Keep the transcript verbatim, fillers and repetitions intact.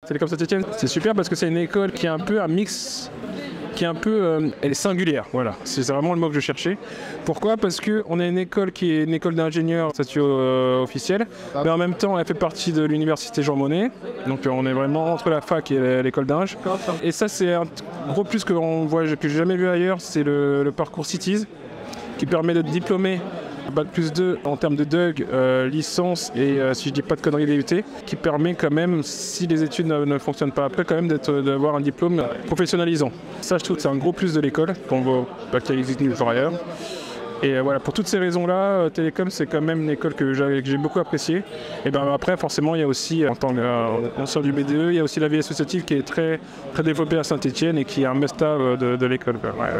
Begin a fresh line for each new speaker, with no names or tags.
Télécom Saint-Etienne, c'est super parce que c'est une école qui est un peu un mix, qui est un peu, euh, elle est singulière, voilà, c'est vraiment le mot que je cherchais. Pourquoi? Parce qu'on a une école qui est une école d'ingénieurs statut euh, officiel, mais en même temps elle fait partie de l'université Jean Monnet, donc on est vraiment entre la fac et l'école d'Inge. Et ça c'est un gros plus que on voit, que j'ai jamais vu ailleurs, c'est le, le parcours Cities, qui permet de diplômer bac plus deux en termes de D U G, euh, licence et euh, si je dis pas de conneries D U T, qui permet quand même, si les études ne, ne fonctionnent pas après, quand même d'avoir un diplôme professionnalisant. Ça je trouve que c'est un gros plus de l'école, qu'on voit pas qu'il existe nulle part ailleurs. Et euh, voilà, pour toutes ces raisons-là, euh, Télécom c'est quand même une école que j'ai beaucoup appréciée. Et ben après forcément il y a aussi, en tant qu'ancien du B D E, il y a aussi la vie associative qui est très, très développée à Saint-Etienne et qui est un must-have de, de l'école. Ouais.